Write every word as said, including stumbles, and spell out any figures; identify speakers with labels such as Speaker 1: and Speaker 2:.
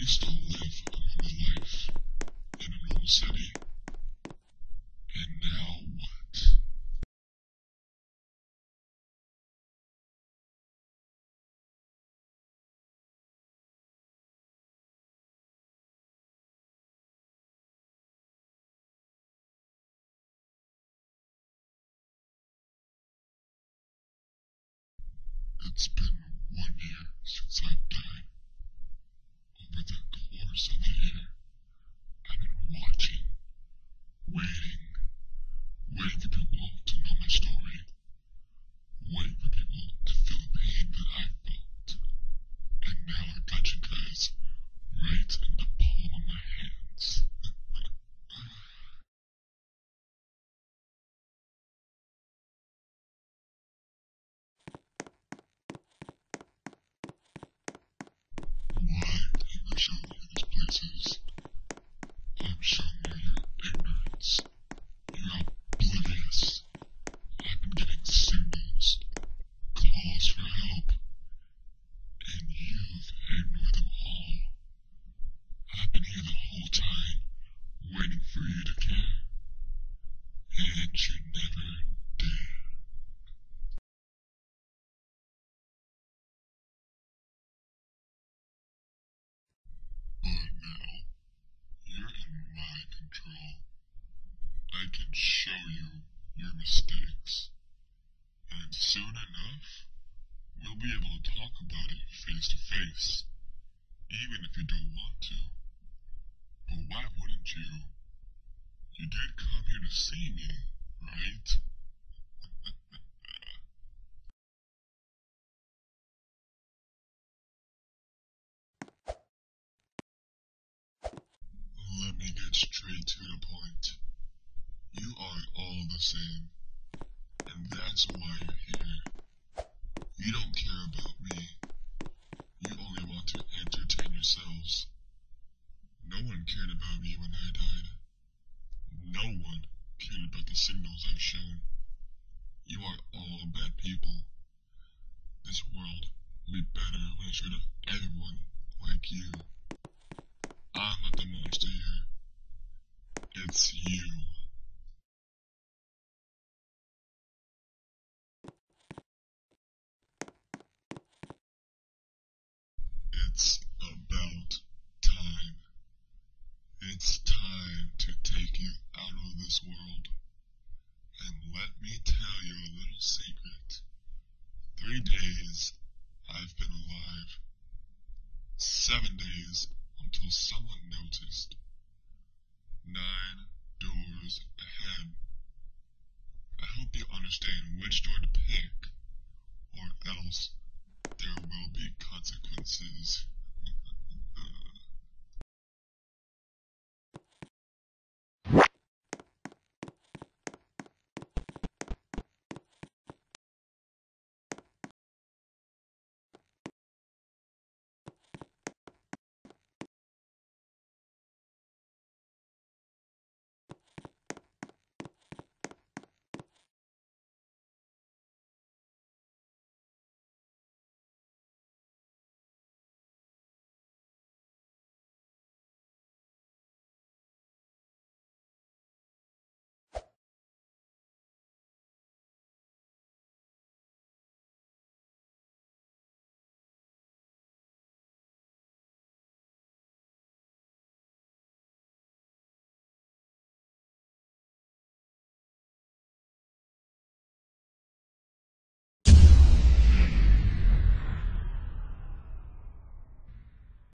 Speaker 1: used to live a normal life in a normal city, and now what? It's been one year since I've died. Over the course of the year, I've been watching, waiting, waiting for people to know my story, waiting for people to feel the pain that I felt. And now I got you guys right in the palm of my hands. Why have I shown you these places? I'm showing you your ignorance. You're oblivious. I've been getting signals, calls for help, and you've ignored them all. I've been here the whole time, waiting for you to care, and you never did. But now, you're in my control. I can show you your mistakes, and soon enough, we'll be able to talk about it face to face, even if you don't want to. But why wouldn't you? You did come here to see me, right? Let me get straight to the point. You are all the same, and that's why you're here. You don't care about me. You only want to entertain yourselves. No one cared about me when I died. No one cared about the signals I've shown. You are all bad people. This world will be better when it's rid of everyone like you. I'm not the monster here. It's you. It's about time. It's time to take you out of this world. And let me tell you a little secret. Three days I've been alive. Seven days until someone noticed. Nine doors ahead. I hope you understand which door to pick, or else there will be consequences.